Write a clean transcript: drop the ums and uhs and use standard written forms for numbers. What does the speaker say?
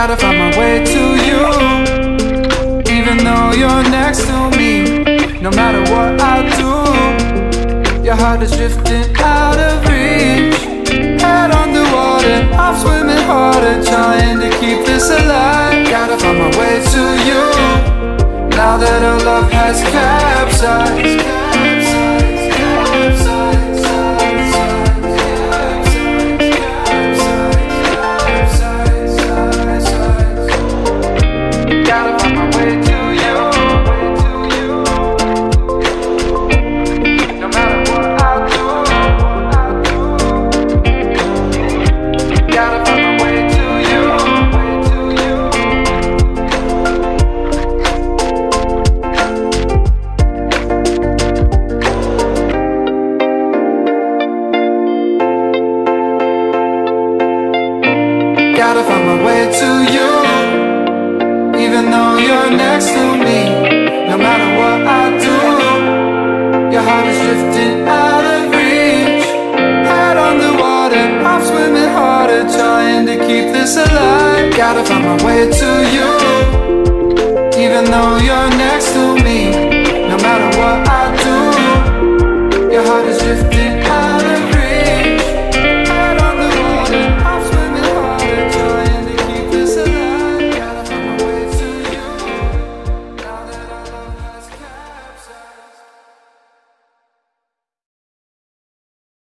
Gotta find my way to you, even though you're next to me. No matter what I do, your heart is drifting out of reach. Head underwater, I'm swimming harder, trying to keep this alive. Gotta find my way to you, now that our love has capsized. Gotta find my way to you, even though you're next to me. No matter what I do, your heart is drifting out of reach. Head underwater, I'm swimming harder, trying to keep this alive. Gotta find my way to you, even though you're next to me.